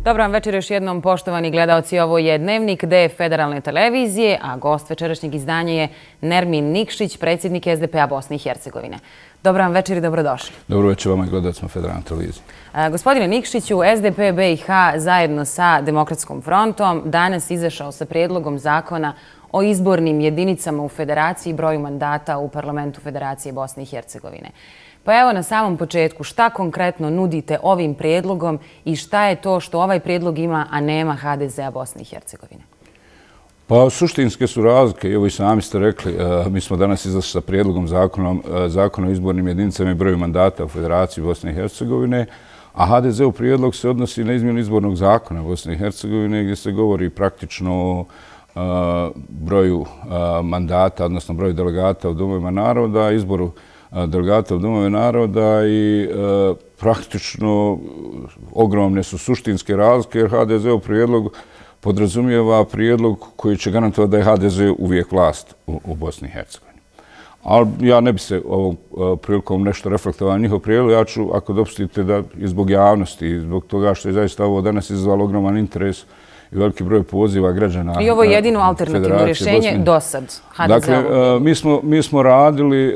Dobar vam večer još jednom, poštovani gledaoci. Ovo je Dnevnik D Federalne televizije, a gost večerašnjeg izdanja je Nermin Nikšić, predsjednik SDP-a Bosne i Hercegovine. Dobar vam večer i dobrodošli. Dobro večer vama i gledalcima Federalne televizije. Gospodine Nikšiću, SDP BiH zajedno sa Demokratskom frontom danas izašao sa prijedlogom zakona o izbornim jedinicama u Federaciji i broju mandata u Parlamentu Federacije Bosne i Hercegovine. Pa evo na samom početku, šta konkretno nudite ovim prijedlogom i šta je to što ovaj prijedlog ima, a nema HDZ-a Bosne i Hercegovine? Pa suštinske su razlike, i ovo i sami ste rekli, mi smo danas izašli sa prijedlogom zakona o izbornim jedinicama i broju mandata u Federaciji Bosne i Hercegovine, a HDZ-ov prijedlog se odnosi na izmjenu izbornog zakona Bosne i Hercegovine gdje se govori praktično o broju mandata, odnosno broju delegata u domovima naroda, izboru delegata u domove naroda i praktično ogromne su suštinske razlike jer HDZ-ov prijedlog podrazumijeva prijedlog koji će garantovati da je HDZ uvijek vlast u Bosni i Hercegovini. Ali ja ne bi se ovom prilikom nešto reflektovao njihov prijedlog. Ja ću, ako dopustite, da i zbog javnosti i zbog toga što je zaista ovo danas izazvalo ogroman interes i veliki broj poziva građana. I ovo je jedino alternativno rješenje do sad HDZ-a. Dakle, mi smo radili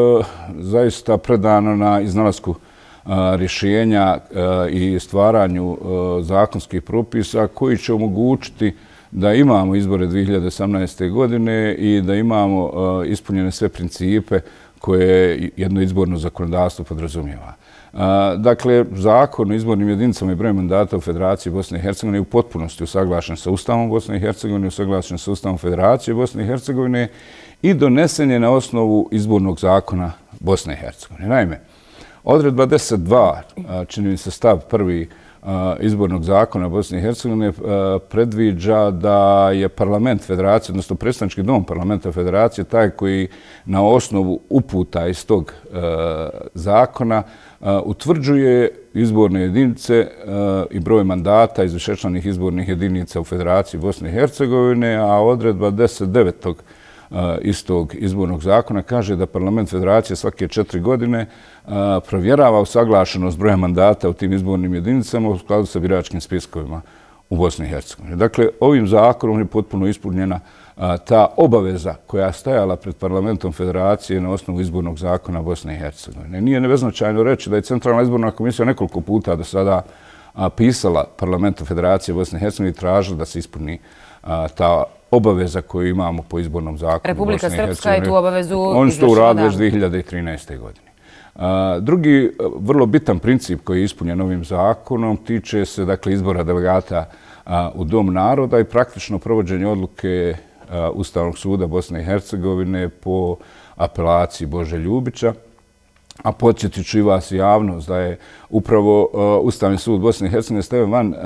zaista predano na iznalasku rješenja i stvaranju zakonskih propisa koji će omogućiti da imamo izbore 2018. godine i da imamo ispunjene sve principe koje jedno izborno zakonodavstvo podrazumijeva. Dakle, zakon o izbornim jedinicama i broju mandata u Federaciji Bosne i Hercegovine je u potpunosti usaglašen sa Ustavom Bosne i Hercegovine, usaglašen sa Ustavom Federacije Bosne i Hercegovine i donesen je na osnovu izbornog zakona Bosne i Hercegovine. Naime, odredba 10.2, čini mi se stav prvi izbornog zakona Bosne i Hercegovine, predviđa da je parlament Federacije, odnosno predstavnički dom parlamenta Federacije, taj koji na osnovu uputa iz tog zakona utvrđuje izborne jedinice i broj mandata iz višečlanih izbornih jedinica u Federaciji Bosne i Hercegovine, a odredba 10.9. istog izbornog zakona kaže da parlament Federacije svake 4 godine provjerava usaglašenost broja mandata u tim izbornim jedinicama u skladu sa biračkim spiskovima u Bosni i Hercegovini. Dakle, ovim zakonom je potpuno ispunjena ta obaveza koja je stajala pred parlamentom Federacije na osnovu izbornog zakona Bosne i Hercegovine. Nije nebeznačajno reći da je Centralna izborna komisija nekoliko puta do sada pisala parlamentu Federacije Bosne i Hercegovine i tražila da se ispuni ta obaveza koju imamo po izbornom zakonu Republika Bosne i Hercegovine. Srpska je tu obavezu izvršila. Oni su to uradili već 2013. godine. Drugi vrlo bitan princip koji je ispunjen ovim zakonom tiče se dakle izbora delegata u Dom naroda i praktično provođenje odluke Ustavnog suda Bosne i Hercegovine po apelaciji Bože Ljubića. A podsjetit ću i vas javnost da je upravo Ustavni sud Bosne i Hercegovine stavio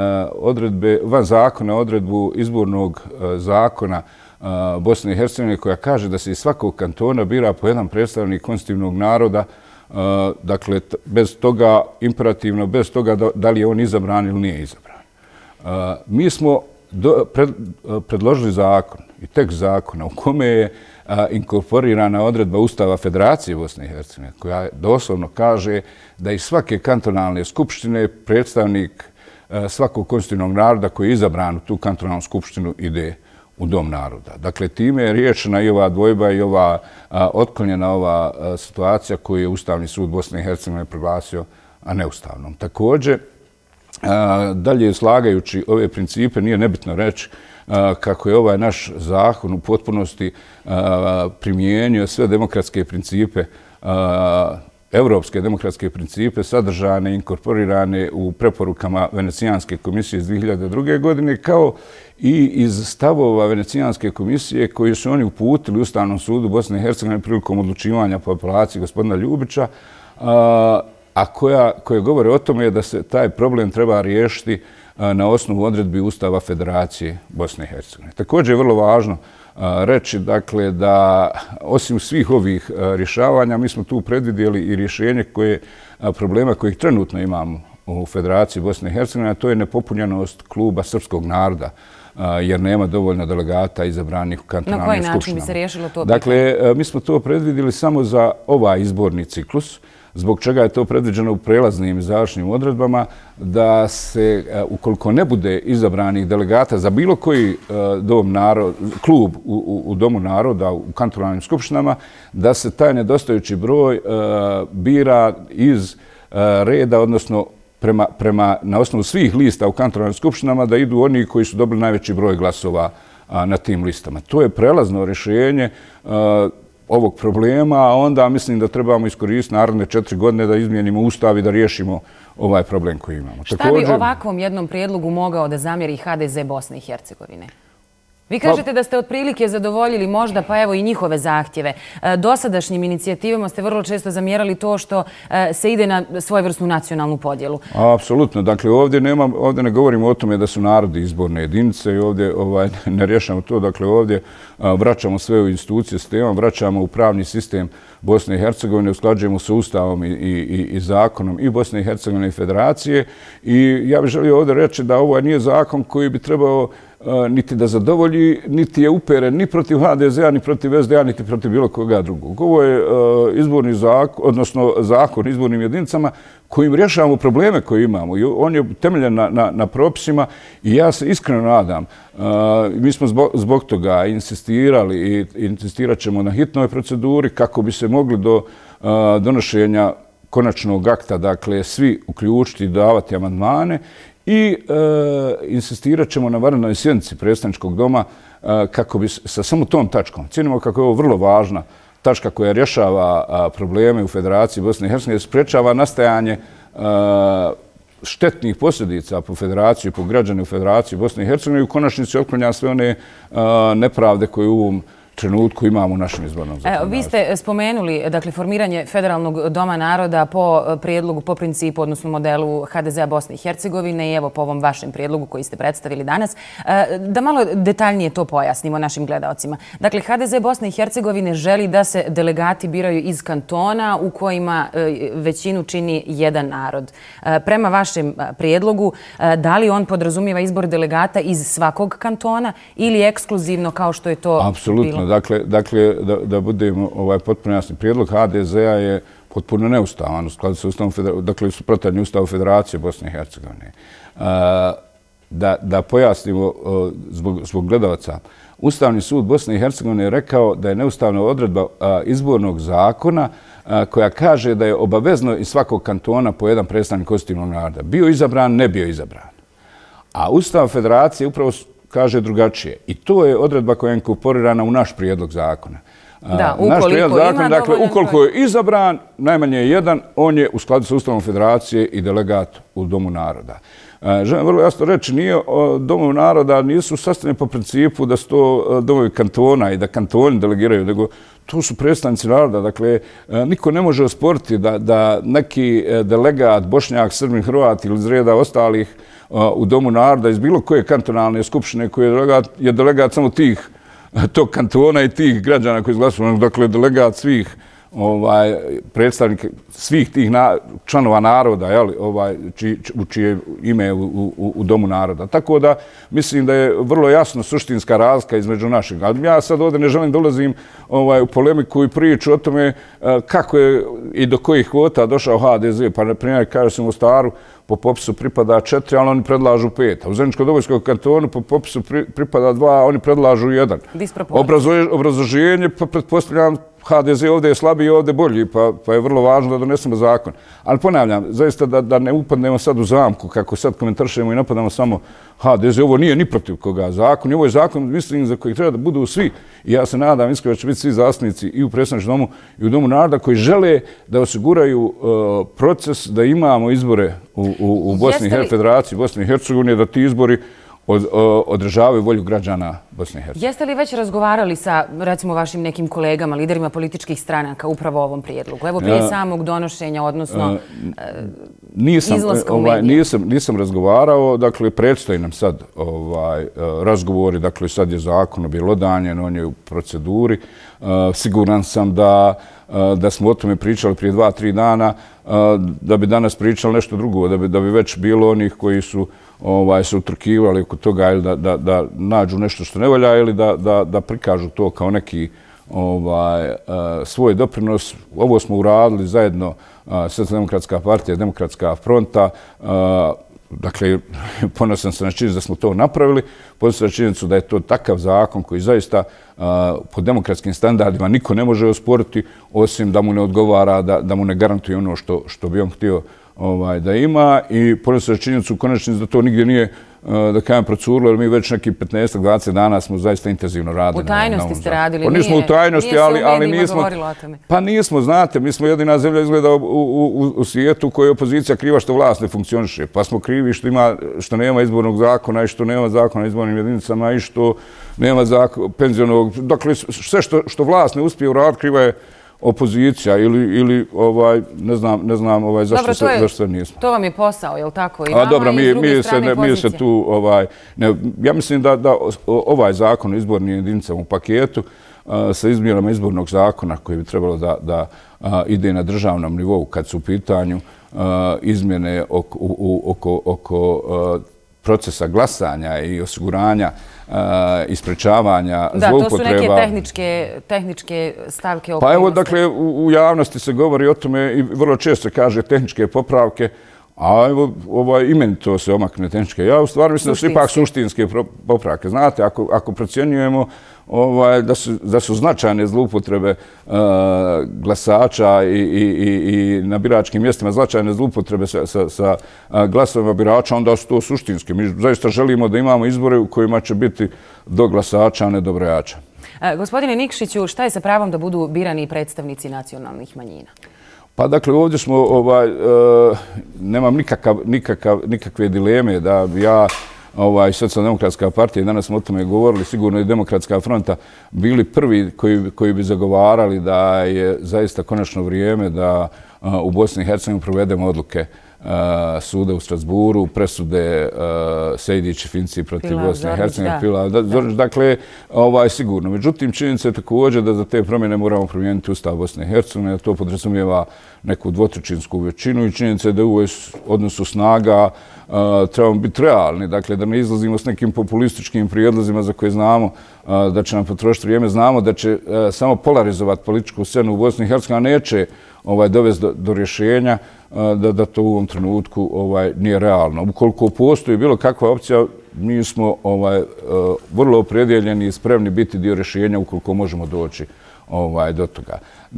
van zakona odredbu izbornog zakona Bosne i Hercegovine koja kaže da se iz svakog kantona bira po jedan predstavnik konstitutivnog naroda, dakle bez toga imperativno, bez toga da li je on izabran ili nije izabran. Mi smo predložili zakon i tekst zakona u kome je inkorporirana odredba Ustava Federacije Bosne i Hercegovine koja doslovno kaže da iz svake kantonalne skupštine predstavnik svakog konstitutivnog naroda koji je izabran u tu kantonalnu skupštinu ide u Dom naroda. Dakle, time je riješena i ova dvojba i ova otklonjena ova situacija koju je Ustavni sud Bosne i Hercegovine proglasio neustavnom. Također, dalje slagajući ove principe, nije nebitno reći kako je ovaj naš zakon u potpunosti primijenio sve demokratske principe, evropske demokratske principe sadržane, inkorporirane u preporukama Venecijanske komisije iz 2002. godine, kao i iz stavova Venecijanske komisije koje su oni uputili Ustavnom sudu Bosne i Hercegovine prilikom odlučivanja po apelaciji gospodina Ljubića, a koje govore o tome da se taj problem treba riješiti na osnovu odredbi Ustava Federacije Bosne i Hercegovine. Također je vrlo važno reći dakle, da osim svih ovih rješavanja mi smo tu predvidjeli i rješenje problema kojih trenutno imamo u Federaciji Bosne i Hercegovine, a to je nepopunjenost kluba srpskog naroda jer nema dovoljno delegata izabranih u kantonalnim skupštinama. Na koji način bi se riješilo to pitanje? Dakle, mi smo to predvidjeli samo za ovaj izborni ciklus. zbog čega je to predviđeno u prelaznim i završnim odredbama, da se, ukoliko ne bude izabranih delegata za bilo koji klub u Domu naroda, u kantonalnim skupštinama, da se taj nedostajući broj bira iz reda, odnosno na osnovu svih lista u kantonalnim skupštinama, da idu oni koji su dobili najveći broj glasova na tim listama. To je prelazno rješenje ovog problema, a onda mislim da trebamo iskoristiti naredne 4 godine da izmijenimo ustav i da riješimo ovaj problem koji imamo. Šta bi ovakvom jednom prijedlogu mogao da zamjeri HDZ Bosne i Hercegovine? Vi kažete da ste otprilike zadovoljili možda pa evo i njihove zahtjeve. Dosadašnjim inicijativama ste vrlo često zamjerali to što se ide na svojevrsnu nacionalnu podjelu. Apsolutno. Dakle, ovdje ne govorimo o tome da su narodi izborne jedinice i ovdje ne rješamo to. Dakle, ovdje vraćamo sve u institucije sistema, vraćamo u pravni sistem Bosne i Hercegovine, usklađujemo sa Ustavom i zakonom i Bosne i Hercegovine i Federacije. I ja bih želio ovdje reći da ovo nije zakon koji bi trebao niti da zadovolji, niti je uperen ni protiv HDZ-a, ni protiv SDA, niti protiv bilo koga drugog. Ovo je izborni zakon, odnosno zakon o izbornim jedinicama kojim rješavamo probleme koje imamo. I on je temeljen na propisima i ja se iskreno nadam. Mi smo zbog toga insistirali i insistirat ćemo na hitnoj proceduri kako bi se mogli do donošenja konačnog akta, dakle, svi uključiti i davati amandmane. I insistirat ćemo na vanrednoj sjednici predstavničkog doma kako bi sa samo tom tačkom, cijenimo kako je ovo vrlo važna tačka koja rješava probleme u Federaciji Bosne i Hercegovine, sprečava nastajanje štetnih posljedica po Federaciju, po građane u Federaciji Bosne i Hercegovine i u konačnici otklanja sve one nepravde koje u ovom trenutku imamo u našem izbornom zakonodavstvu. Vi ste spomenuli, dakle, formiranje Federalnog doma naroda po prijedlogu, po principu, odnosno modelu HDZ-a Bosne i Hercegovine i evo po ovom vašem prijedlogu koji ste predstavili danas. Da malo detaljnije to pojasnimo našim gledalcima. Dakle, HDZ Bosne i Hercegovine želi da se delegati biraju iz kantona u kojima većinu čini jedan narod. Prema vašem prijedlogu, da li on podrazumijeva izbor delegata iz svakog kantona ili ekskluzivno kao što je to bilo? Apsolutno. Dakle, da budemo potpuno jasni, prijedlog HDZ-a je potpuno neustavan u skladu sa Ustavom Federacije, dakle, suprotan Ustavu Federacije Bosne i Hercegovine. Da pojasnimo zbog gledalaca, Ustavni sud Bosne i Hercegovine je rekao da je neustavna odredba izbornog zakona koja kaže da je obavezno iz svakog kantona po jedan predstavnik konstitutivnog naroda. Bio izabran, ne bio izabran. A Ustav Federacije upravo kaže drugačije. I to je odredba koja je inkorporirana u naš prijedlog zakona. Da, ukoliko ima dovoljan ukoliko je izabran, najmanje jedan, on je u skladu sa Ustavom Federacije i delegat u Domu naroda. Želim vrlo jasno reći, Domovi naroda nisu sastavljeni po principu da su to domovi kantona i da kantoni delegiraju, nego to su predstavnici naroda. Dakle, niko ne može osporiti da neki delegat, Bošnjak, Srbin, Hrvat ili iz reda ostalih u Domu naroda iz bilo koje kantonalne skupštine koji je delegat samo tog kantona i tih građana koji izglasuju, dakle delegat svih predstavnika svih tih članova naroda u čije ime u Domu naroda. Tako da mislim da je vrlo jasno suštinska razlika između našeg. Ja sad ovdje ne želim dolazim u polemiku i priču o tome kako je i do kojih kvota došao HDZ. Pa na primjer kaže se u Mostaru po popisu pripada 4, ali oni predlažu 5. A u Zeničko-Dobojskom kantonu po popisu pripada 2, oni predlažu 1. Obrazloženje, pa pretpostavljam HDZ ovdje je slabiji, ovdje bolji, pa je vrlo važno da donesemo zakon. Ali ponavljam, zaista da ne upadnemo sad u zamku, kako sad komentarišemo i napadamo samo HDZ, ovo nije ni protiv koga zakon, ovo je zakon, mislim, za koji treba da budu svi. I ja se nadam, iskreno, da će biti svi zastupnici i u predstavničkom domu i u Domu naroda koji žele da osiguraju proces da imamo izbore u Bosni i Federaciji, Bosni i Hercegovine, da ti izbori održavaju volju građana Bosne i Hercegovine. Jeste li već razgovarali sa, recimo, vašim nekim kolegama, liderima političkih stranaka upravo o ovom prijedlogu? Evo prije samog donošenja, odnosno izlaska u medije. Nisam razgovarao, dakle, predstoji nam sad razgovori, dakle, sad je zakon objelodanjen, on je u proceduri. Siguran sam da smo o tome pričali prije 2-3 dana, da bi danas pričali nešto drugo, da bi već bilo onih koji su se utrkivali oko toga ili da nađu nešto što ne valja ili da prikažu to kao neki svoj doprinos. Ovo smo uradili zajedno Socijaldemokratska partija, Demokratska fronta. Dakle, ponosan sam na činjenicu da smo to napravili, ponosan na činjenicu da je to takav zakon koji zaista po demokratskim standardima niko ne može osporiti, osim da mu ne odgovara, da mu ne garantuje ono što bi on htio da ima, i ponosan na činjenicu u konačnici da to nigdje nije, da kažem, procurilo, jer mi već neki 15-20 dana smo zaista intenzivno radili. U tajnosti ste radili, nije se u medijima govorilo o tome. Pa nismo, znate, mi smo jedina zemlja izgleda u svijetu u kojoj je opozicija kriva što vlast ne funkcioniše. Pa smo krivi što nema izbornog zakona i što nema zakona o izbornim jedinicama i što nema penzionog. Dakle, sve što vlast ne uspije uraditi, kriva je opozicija ili ne znam zašto sve nismo. To vam je posao, je li tako? Dobro, mi se tu, ja mislim da ovaj zakon o izbornim jedinicama u paketu sa izmjenama izbornog zakona koji bi trebalo da ide na državnom nivou kad su u pitanju izmjene oko procesa glasanja i osiguranja i sprečavanja zloupotreba. Da, to su neke tehničke stavke. Pa evo, dakle, u javnosti se govori o tome i vrlo često se kaže tehničke popravke, a evo, i meni to se omakne tehničke. Ja u stvari mislim da su ipak suštinske popravke. Znate, ako procjenjujemo da su značajne zloupotrebe glasača i na biračkim mjestima značajne zloupotrebe sa glasovima birača, onda su to suštinske. Mi zaista želimo da imamo izbore u kojima će biti do glasača, a ne do brojača. Gospodine Nikšiću, šta je sa pravom da budu birani predstavnici nacionalnih manjina? Pa dakle, ovdje smo, nemam nikakve dileme da ja, Socijaldemokratska partija, danas smo o tome govorili, sigurno i Demokratska fronta, bili prvi koji bi zagovarali da je zaista konačno vrijeme da u Bosni i Hercegovini provedemo odluke suda u Strasburu, presude Sejdić i Finci protiv Bosne i Hercegovine. Dakle, sigurno. Međutim, činjenica je također da za te promjene moramo promijeniti Ustav Bosne i Hercegovine, to podrazumijeva neku dvotrećinsku većinu i činjenica je da u odnosu snaga trebamo biti realni, dakle da ne izlazimo s nekim populističkim prijedlozima za koje znamo da će nam potrošiti vrijeme, znamo da će samo polarizovati političku scenu u Bosni i Hercegovini, a neće dovesti do rješenja da to u ovom trenutku nije realno. Ukoliko postoji bilo kakva opcija, mi smo vrlo opredjeljeni i spremni biti dio rješenja ukoliko možemo doći do toga.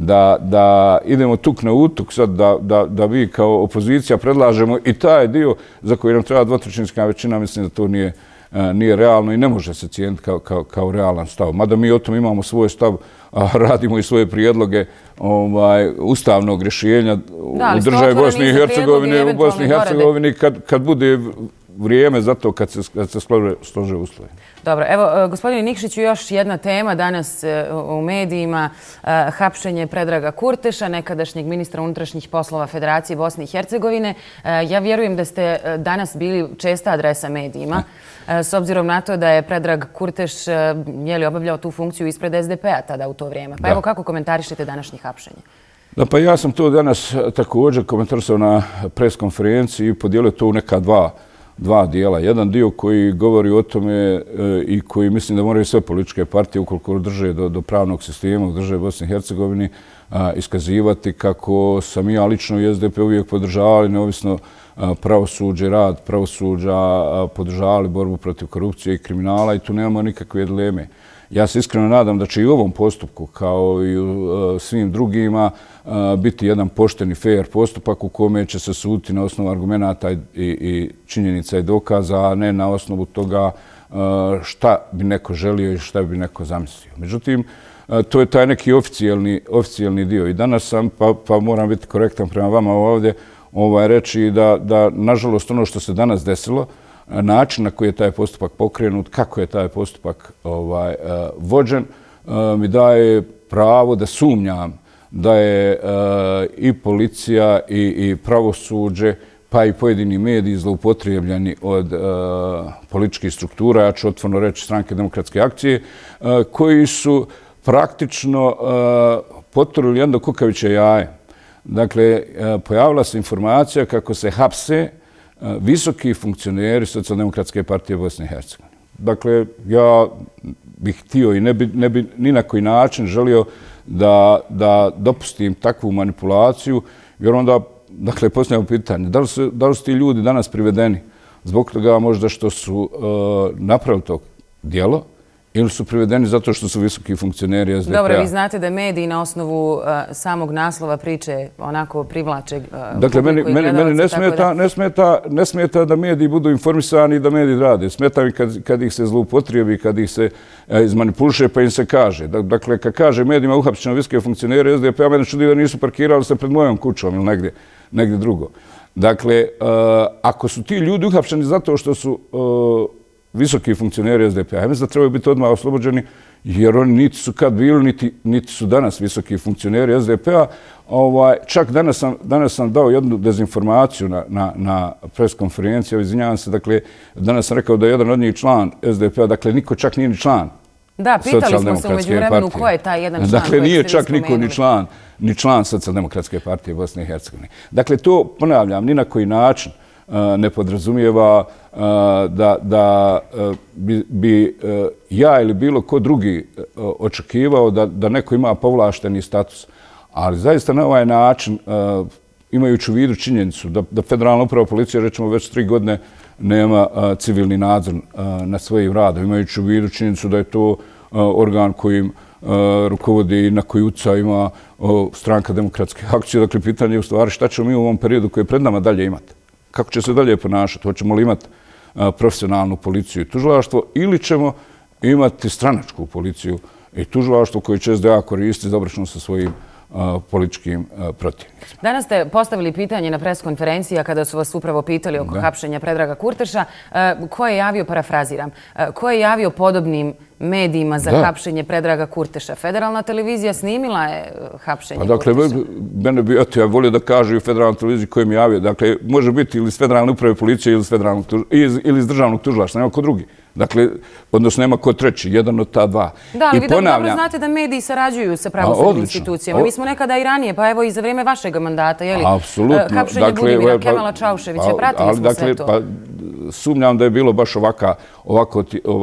Da idemo tuk na utuk sad, da vi kao opozicija predlažemo i taj dio za koji nam treba dvotrećinska većina, mislim da to nije realno i ne može se cijeniti kao realan stav. Mada mi o tom imamo svoj stav, radimo i svoje prijedloge ustavnog rješenja u državi Bosni i Hercegovine, u Bosni i Hercegovini kad bude vrijeme za to kad se slože uslovi. Dobro, evo, gospodine Nikšiću, još jedna tema danas u medijima, hapšenje Predraga Kurteša, nekadašnjeg ministra unutrašnjih poslova Federacije Bosne i Hercegovine. Ja vjerujem da ste danas bili česta adresa medijima, s obzirom na to da je Predrag Kurteš obavljao tu funkciju ispred SDP-a tada u to vrijeme. Pa evo, kako komentarišete današnje hapšenje? Da, pa ja sam to danas također komentarisao na pres konferenciji i podijelio to u neka dva dijela. Jedan dio koji govori o tome i koji mislim da moraju sve političke partije, ukoliko drže do pravnog sistema, drže Bosni i Hercegovini, iskazivati kako sam ja lično i SDP uvijek podržavali neovisno pravosuđe, rad pravosuđa, podržavali borbu protiv korupcije i kriminala i tu nemamo nikakve dileme. Ja se iskreno nadam da će i u ovom postupku, kao i u svim drugima, biti jedan pošten i fair postupak u kome će se suditi na osnovu argumenata i činjenica i dokaza, a ne na osnovu toga šta bi neko želio i šta bi neko zamislio. Međutim, to je taj neki oficijelni dio. I danas sam, pa moram biti korektan prema vama ovdje, reći da, nažalost, ono što se danas desilo, način na koji je taj postupak pokrenut, kako je taj postupak vođen, mi daje pravo da sumnjam da je i policija i pravosuđe, pa i pojedini mediji zloupotrijebljeni od političkih struktura, ja ću otvoreno reći Stranke demokratske akcije, koji su praktično poturili jedno kukavičje jaje. Dakle, pojavila se informacija kako se hapse visoki funkcioneri Socijaldemokratske partije Bosne i Hercegovine. Dakle, ja bih htio i ne bi ni na koji način želio da dopustim takvu manipulaciju Jer onda, dakle, postavljamo pitanje, da li su ti ljudi danas privedeni zbog toga možda što su napravili to djelo ili su privedeni zato što su visoki funkcioneri SDP-a? Dobro, vi znate da mediji na osnovu samog naslova priče onako privlače dakle, meni ne smeta da mediji budu informisani i da mediji rade. Smeta mi kad ih se zloupotrijebi, kad ih se izmanipuliše pa im se kaže. Dakle, kad kaže medijima uhapšeno visoke funkcionere SDP-a, mene čudi da nisu parkirali se pred mojom kućom ili negdje drugo. Dakle, ako su ti ljudi uhapšeni zato što su visoki funkcioneri SDP-a, ja mislim da trebaju biti odmah oslobođeni, jer oni niti su kad bili, niti su danas visoki funkcioneri SDP-a. Čak danas sam dao jednu dezinformaciju na pres konferenciji, izvinjavam se, dakle, danas sam rekao da je jedan od njih član SDP-a, dakle, niko čak nije ni član. Da, pitali smo se u međuvremenu ko je taj jedan član. Dakle, nije čak niko ni član Socijaldemokratske partije Bosne i Hercegovine. Dakle, to, ponavljam, ni na koji način ne podrazumijeva da bi ja ili bilo ko drugi očekivao da neko ima povlašteni status. Ali zaista na ovaj način, imajući u vidu činjenicu da Federalna uprava policije, rečemo, već 3 godine nema civilni nadzor nad svojim radom, imajući u vidu činjenicu da je to organ kojim rukovodi i na koji UCA ima Stranka demokratske akcije. Dakle, pitanje je u stvari šta ćemo mi u ovom periodu koji je pred nama dalje imati. Kako će se dalje ponašati? Hoćemo li imati profesionalnu policiju i tužilaštvo ili ćemo imati stranačku policiju i tužilaštvo koje će SDA koristiti za obračun sa svojim političkim protivnicima. Danas ste postavili pitanje na pres konferenciji, a kada su vas upravo pitali oko hapšenja Predraga Kurteša, ko je javio, parafraziram, ko je javio podobnim medijima za hapšenje Predraga Kurteša? Federalna televizija snimila je hapšenje Kurteša. Dakle, mene bi, ja volio da kaže u Federalnoj televiziji ko je mi javio. Dakle, može biti ili iz Federalne uprave policije ili iz državnog tužilaštva, nema ko drugi. Dakle, odnosno nema ko treći, jedan od ta dva. Da, ali vi dobro znate da mediji sarađuju sa pravosudnim institucijama. Mi smo nekada i ranije, pa evo i za vrijeme vašeg mandata, je li? Apsolutno. Hapšenje Budimira Kemala Čauševića, pratili smo sve to. Sumnjam da je bilo baš ovako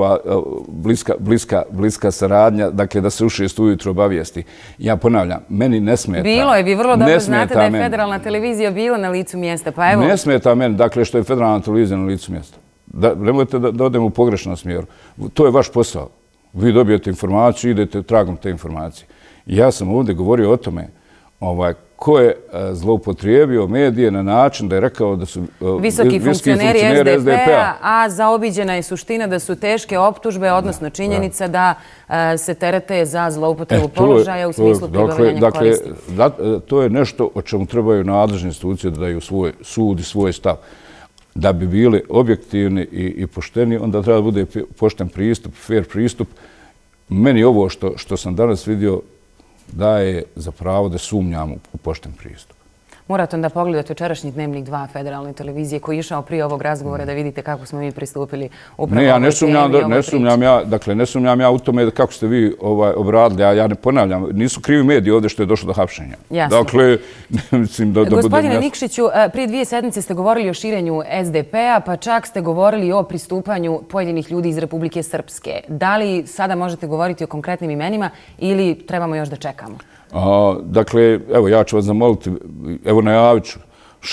bliska saradnja, dakle da se u 6 ujutro obavijesti. Ja ponavljam, meni ne smeta. Bilo je, vi vrlo dobro znate da je Federalna televizija bila na licu mjesta, pa evo. Ne smeta meni, dakle, što je Federalna televizija na licu mjesta. Nemojte da odemo u pogrešnom smjeru. To je vaš posao. Vi dobijete informaciju, idete tragom te informacije. Ja sam ovdje govorio o tome ko je zloupotrijebio medije na način da je rekao da su visoki funkcioneri SDP-a, a zaobiđena je suština da su teške optužbe, odnosno činjenica da se terete za zloupotrebu položaja u smislu pribavljanja koristi. Dakle, to je nešto o čemu trebaju nadležne institucije da daju sud i svoj stav. Da bi bili objektivni i pošteni, onda treba da bude pošten pristup, fair pristup. Meni ovo što sam danas vidio daje za pravo da sumnjam u pošten pristup. Morate onda pogledati jučerašnji Dnevnik 2 Federalne televizije koji je išao prije ovog razgovora da vidite kako smo mi pristupili upravo ovoj temi. Ne sumnjam ja u tome kako ste vi obradili, ja ne ponavljam, nisu krivi mediji ovdje što je došlo do hapšenja. Jasno. Dakle, mislim da budem jasno. Gospodine Nikšiću, prije 2 sedmice ste govorili o širenju SDP-a, pa čak ste govorili o pristupanju pojedinih ljudi iz Republike Srpske. Da li sada možete govoriti o konkretnim imenima ili trebamo još da čekamo? Dakle, evo, ja ću vas zamoliti, evo najavit ću,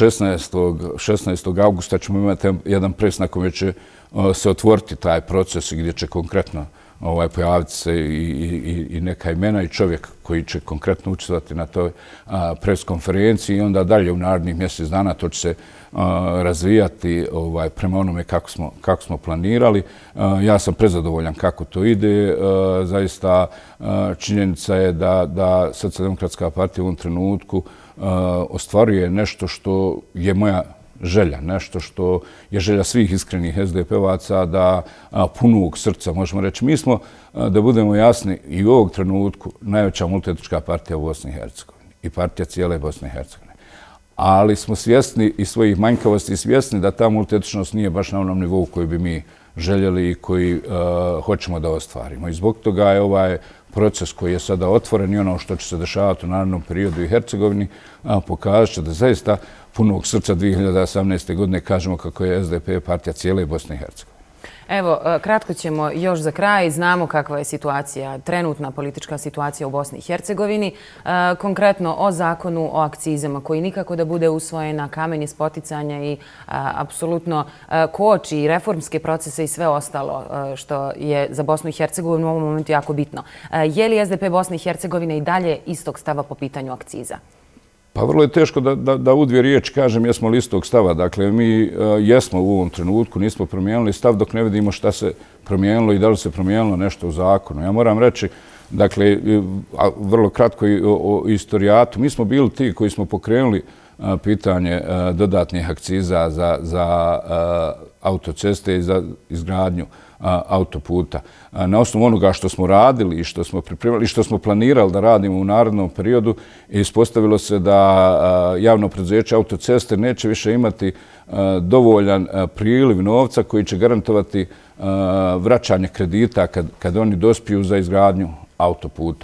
16. augusta ćemo imati jedan pres na kojem će se otvoriti taj proces gdje će konkretno pojaviti se i neka imena i čovjek koji će konkretno učestvovati na toj pres konferenciji i onda dalje u narednih mjesec dana to će se razvijati prema onome kako smo planirali. Ja sam prezadovoljan kako to ide. Zaista činjenica je da Socijaldemokratska partija u ovom trenutku ostvaruje nešto što je moja želja, nešto što je želja svih iskrenih SDP-ovaca da punog srca, možemo reći. Mi smo, da budemo jasni, i u ovog trenutku najveća multietnička partija u Bosni i Hercegovini i partija cijele Bosne i Hercegovine. Ali smo svjesni i svojih manjkavosti i svjesni da ta multietničnost nije baš na onom nivou koji bi mi željeli i koji hoćemo da ostvarimo. I zbog toga je ovaj proces koji je sada otvoren i ono što će se dešavati u narednom periodu i Hercegovini pokazat će da zaista punog srca 2018. godine kažemo kako je SDP partija cijele Bosne i Hercegovine. Evo, kratko ćemo još za kraj. Znamo kakva je situacija, trenutna politička situacija u Bosni i Hercegovini. Konkretno o zakonu o akcizama koji nikako da bude usvojen, kamen je spoticanja i apsolutno koči i reformske procese i sve ostalo što je za Bosnu i Hercegovinu u ovom momentu jako bitno. Je li SDP Bosne i Hercegovine i dalje istog stava po pitanju akciza? Pa vrlo je teško da u dvije riječi kažem jesmo li istog stava. Dakle, mi jesmo u ovom trenutku, nismo promijenili stav dok ne vidimo šta se promijenilo i da li se promijenilo nešto u zakonu. Ja moram reći, dakle, vrlo kratko o istorijatu. Mi smo bili ti koji smo pokrenuli pitanje dodatnih akciza za autoceste i za izgradnju autoputa. Na osnovu onoga što smo radili i što smo pripremili i što smo planirali da radimo u narednom periodu, ispostavilo se da javno preduzeće autoceste neće više imati dovoljan priliv novca koji će garantovati vraćanje kredita kad oni dospiju za izgradnju autoputa.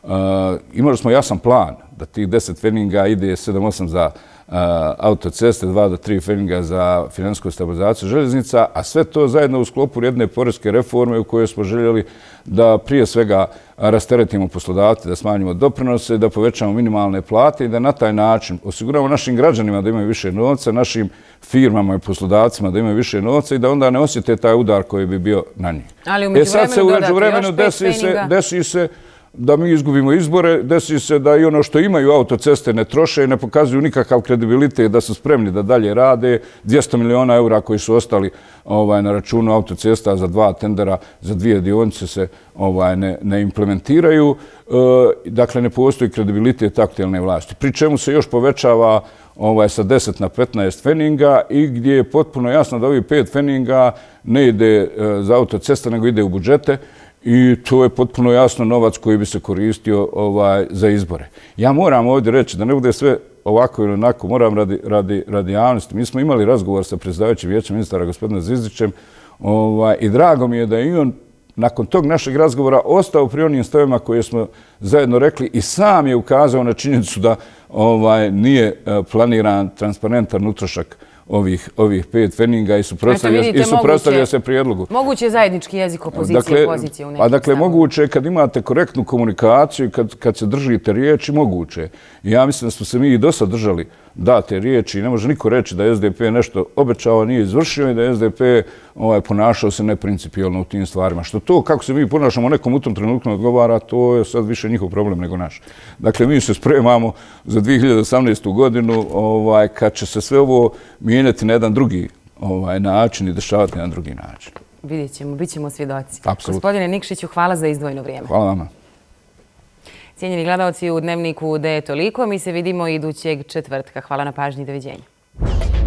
Imali smo jasan plan da tih 10 feninga ide 7-8 za autoceste, 2 do 3 feninga za finansijsku stabilizaciju željeznica, a sve to zajedno u sklopu jedne poreske reforme u kojoj smo željeli da prije svega rasteretimo poslodavce, da smanjimo doprinose, da povećamo minimalne plate i da na taj način osiguramo našim građanima da imaju više novca, našim firmama i poslodavcima da imaju više novca i da onda ne osjete taj udar koji bi bio na njih. Sad se u međuvremenu desi se da mi izgubimo izbore, desi se da i ono što imaju autoceste ne troše i ne pokazuju nikakav kredibilitet da su spremni da dalje rade. 200 miliona eura koji su ostali na računu autocesta za 2 tendera, za 2 dionice se ne implementiraju. Dakle, ne postoji kredibilitet aktuelne vlasti. Pri čemu se još povećava sa 10 na 15 feninga i gdje je potpuno jasno da ovih 5 feninga ne ide za autoceste, nego ide u budžete. I to je potpuno jasno novac koji bi se koristio za izbore. Ja moram ovdje reći da ne bude sve ovako ili onako, moram radi javnosti. Mi smo imali razgovor sa predsjedavajućim vijećem ministara gospodina Zizdićem i drago mi je da je i on nakon tog našeg razgovora ostao pri onim stavima koje smo zajedno rekli i sam je ukazao na činjenicu da nije planiran transparentan utrošak ovih 5 feninga i suprotstavio se prijedlogu. Moguće je zajednički jezik opozicije i pozicije u nekim stavama. Dakle, moguće je kad imate korektnu komunikaciju, kad se držite riječi, moguće. I ja mislim da smo se mi i dosad držali date riječi i ne može niko reći da je SDP nešto obećao, nije izvršio i da je SDP ponašao se neprincipijelno u tim stvarima. Što to, kako se mi ponašamo nekom u tom trenutku odgovara, to je sad više njihov problem nego naš. Dakle, mi se spremamo za 2018. godinu kad će se sve ovo mijenjati na jedan drugi način i dešavati na jedan drugi način. Vidjet ćemo, bit ćemo svjedoci. Apsolutno. Gospodine Nikšiću, hvala za izdvojeno vrijeme. Hvala vama. Cijenjeni gledalci, u Dnevniku da je toliko. Mi se vidimo idućeg četvrtka. Hvala na pažnji i doviđenja.